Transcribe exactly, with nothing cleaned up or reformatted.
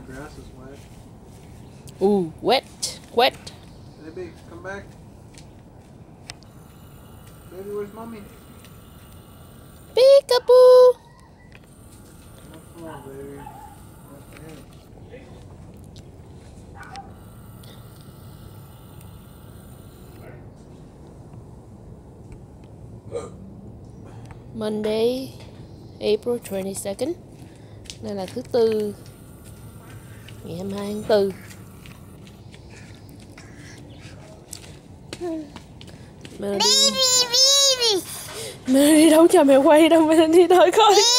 grass is wet. Ooh, wet, wet. Baby, come back. Baby, where's mommy? Peekaboo. Come on, baby. Monday, April twenty-second. Đây là thứ tư, ngày hai mươi hai tháng tư. Melody, Melody đâu cho mẹ quay đâu, Melody thôi coi.